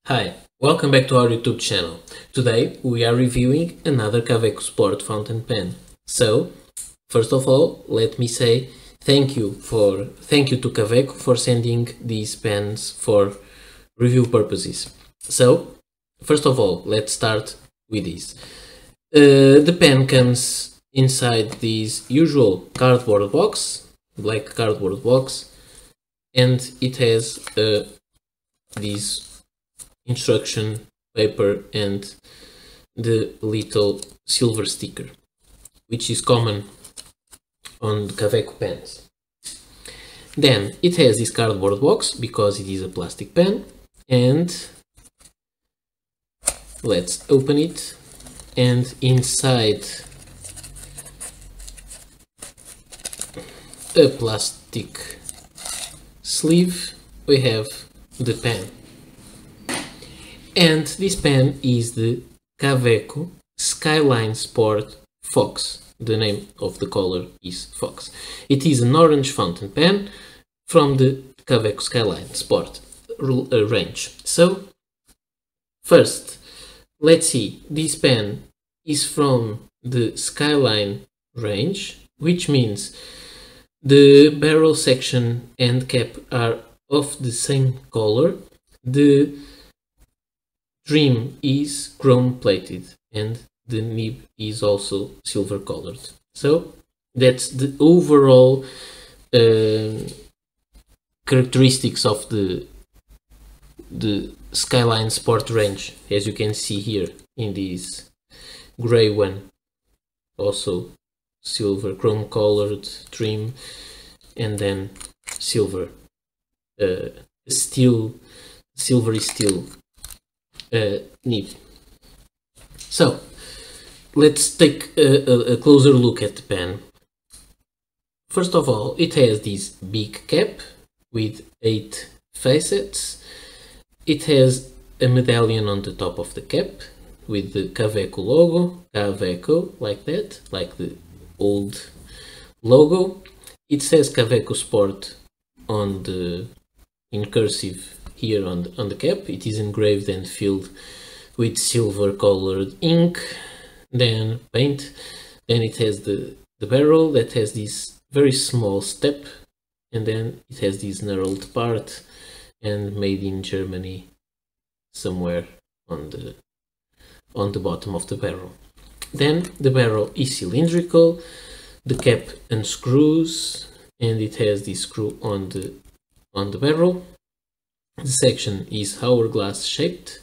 Hi, welcome back to our YouTube channel. Today we are reviewing another Kaweco Sport fountain pen. So, first of all, let me say thank you to Kaweco for sending these pens for review purposes. So, first of all, let's start with this. The pen comes inside this usual cardboard box, black cardboard box, and it has this instruction paper and the little silver sticker, which is common on the Kaweco pens. Then it has this cardboard box because it is a plastic pen, and let's open it. And inside a plastic sleeve we have the pen. And this pen is the Kaweco Skyline Sport Fox. The name of the color is Fox. It is an orange fountain pen from the Kaweco Skyline Sport range. So, first, let's see. This pen is from the Skyline range, which means the barrel section and cap are of the same color. The trim is chrome plated and the nib is also silver colored. So that's the overall characteristics of the Skyline Sport range, as you can see here in this gray one. Also silver chrome colored trim, and then silver silvery steel nib. So let's take a closer look at the pen. First of all, it has this big cap with 8 facets. It has a medallion on the top of the cap with the Kaweco logo, Kaweco, like that, like the old logo. It says Kaweco Sport in cursive here on the cap. It is engraved and filled with silver colored ink, then paint. Then it has the barrel that has this very small step, and then it has this knurled part and made in Germany somewhere on the bottom of the barrel. Then the barrel is cylindrical, the cap unscrews, and it has this screw on the barrel. The section is hourglass shaped.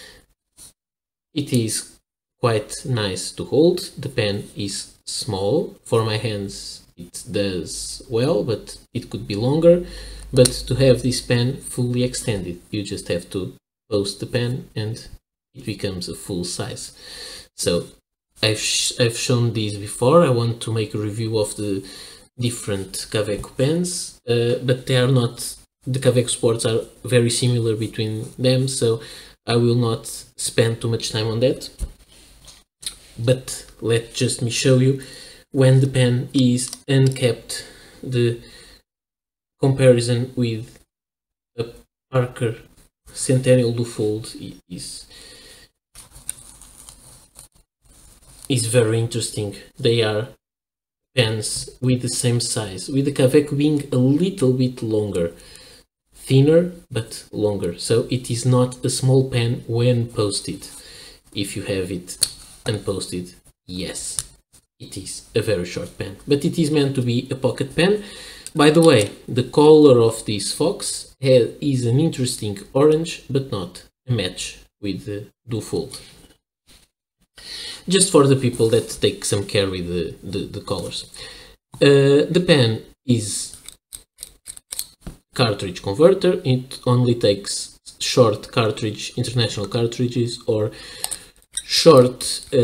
It is quite nice to hold. The pen is small. For my hands it does well, but it could be longer. But to have this pen fully extended, you just have to post the pen and it becomes a full size. So I've shown these before. I want to make a review of the different Kaweco pens, but they are not. The Kaweco Sports are very similar between them, so I will not spend too much time on that. But let just me show you when the pen is uncapped, the comparison with a Parker Centennial Dufold is very interesting. They are pens with the same size, with the Kaweco being a little bit longer. Thinner but longer, so it is not a small pen when posted. If you have it unposted, yes, it is a very short pen, but it is meant to be a pocket pen. By the way, the color of this Fox is an interesting orange, but not a match with the Dufold. Just for the people that take some care with the colors. The pen is cartridge converter. It only takes short cartridge, international cartridges, or short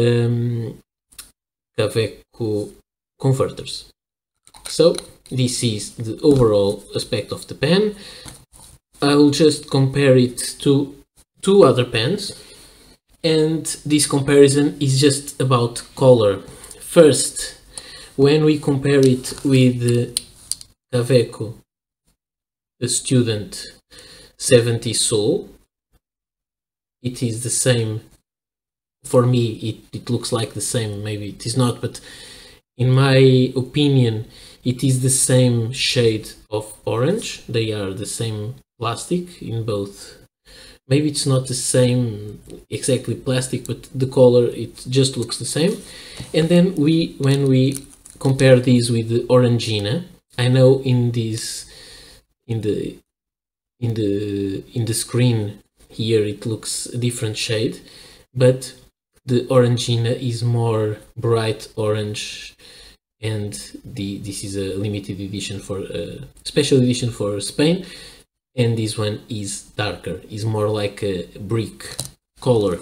Kaweco converters. So this is the overall aspect of the pen. I will just compare it to 2 other pens, and this comparison is just about color. First, when we compare it with the Kaweco Student 70 Soul, it is the same. For me, it looks like the same. Maybe it is not, but in my opinion, it is the same shade of orange. They are the same plastic in both. Maybe it's not the same exactly plastic, but the color, it just looks the same. And then when we compare these with the Orangina, I know in this, in the screen here, it looks a different shade, but the Orangina is more bright orange, and this is a limited edition for special edition for Spain, and this one is darker, is more like a brick color.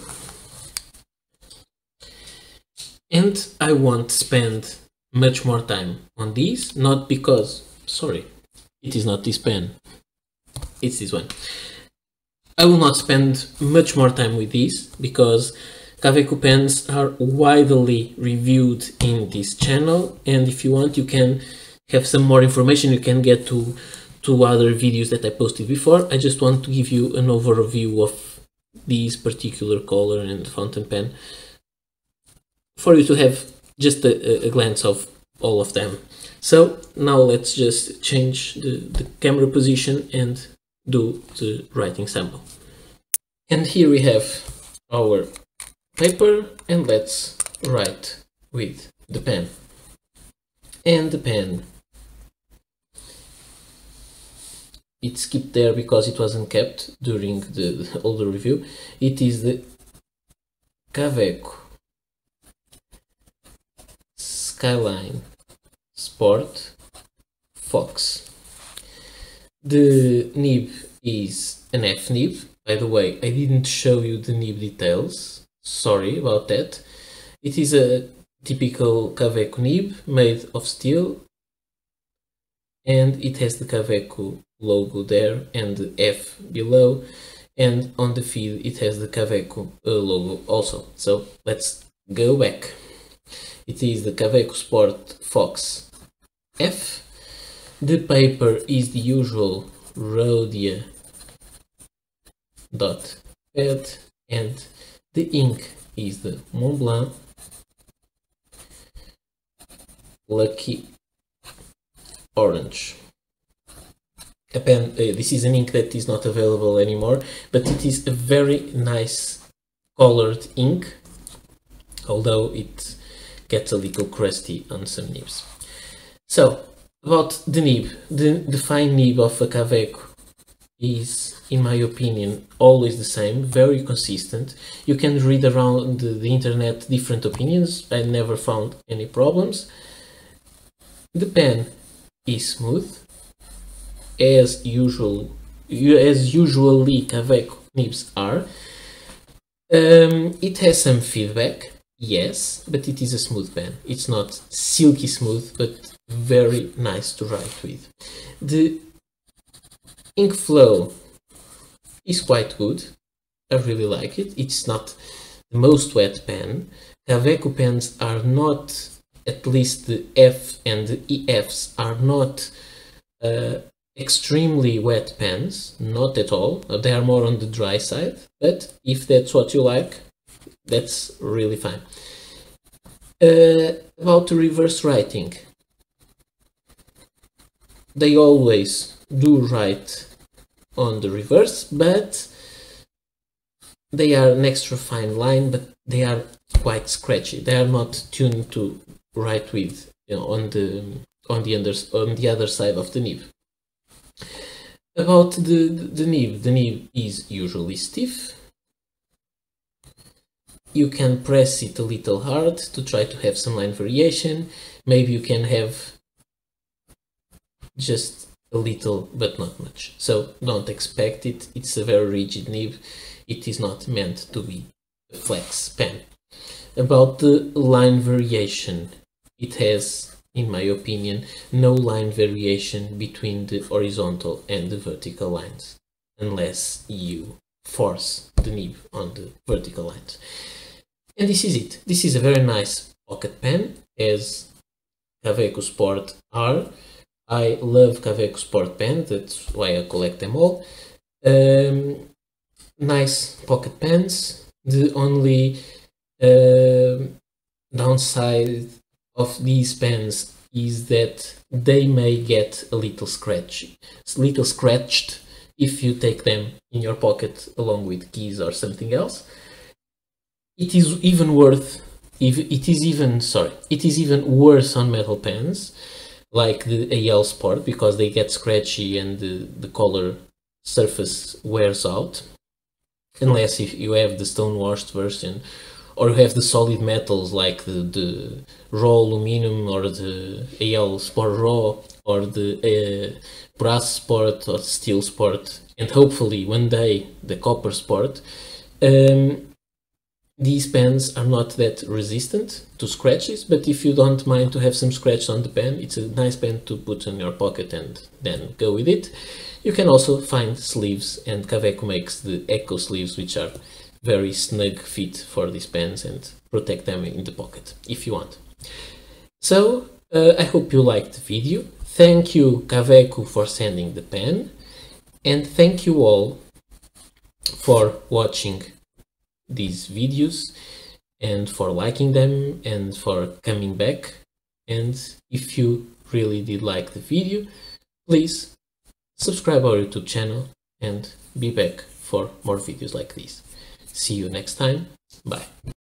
And I won't spend much more time on these, not because, sorry, it is not this pen, it's this one. I will not spend much more time with these because Kaweco pens are widely reviewed in this channel, and if you want, you can have some more information. You can get to other videos that I posted before. I just want to give you an overview of this particular color and fountain pen for you to have just a glance of all of them. So now let's just change the camera position and do the writing sample. And here we have our paper, and let's write with the pen. And the pen, it skipped there because it wasn't kept during the older review. It is the Kaweco Skyline Sport Fox. The nib is an F nib. By the way, I didn't show you the nib details. Sorry about that. It is a typical Kaweco nib made of steel, and it has the Kaweco logo there and the F below, and on the feed it has the Kaweco logo also. So let's go back. It is the Kaweco Sport Fox F. The paper is the usual Rhodia dot pad, and the ink is the Montblanc Lucky Orange. A pen, this is an ink that is not available anymore, but it is a very nice colored ink, although it gets a little crusty on some nibs. So about the nib, the fine nib of a Kaweco is, in my opinion, always the same, very consistent. You can read around the internet different opinions. I never found any problems. The pen is smooth, as usually Kaweco nibs are. It has some feedback, yes, but it is a smooth pen. It's not silky smooth, but very nice to write with. The ink flow is quite good. I really like it. It's not the most wet pen. Kaweco pens are not, at least the F and the EFs are not extremely wet pens, not at all. They are more on the dry side, but if that's what you like, that's really fine. About the reverse writing, they always do write on the reverse, but they are an extra fine line, but they are quite scratchy. They are not tuned to write with, you know, on the other side of the nib. About the nib is usually stiff. You can press it a little hard to try to have some line variation. Maybe you can have just a little, but not much. So don't expect it. It's a very rigid nib. It is not meant to be a flex pen. About the line variation, it has, in my opinion, no line variation between the horizontal and the vertical lines, unless you force the nib on the vertical lines. And this is it. This is a very nice pocket pen, as Kaweco Sport are. I love Kaweco Sport pen, that's why I collect them all. nice pocket pens. The only downside of these pens is that they may get a little scratched if you take them in your pocket along with keys or something else. It is even worse on metal pens like the AL Sport, because they get scratchy and the color surface wears out, unless if you have the stone washed version, or you have the solid metals like the raw aluminum or the AL Sport Raw or the brass Sport or steel Sport, and hopefully one day the copper Sport. These pens are not that resistant to scratches, but if you don't mind to have some scratch on the pen, it's a nice pen to put in your pocket and then go with it. You can also find sleeves, and Kaweco makes the Eco sleeves, which are very snug fit for these pens and protect them in the pocket if you want. So I hope you liked the video. Thank you, Kaweco, for sending the pen, and thank you all for watching these videos and for liking them and for coming back. And if you really did like the video, please subscribe our YouTube channel and be back for more videos like this. See you next time. Bye.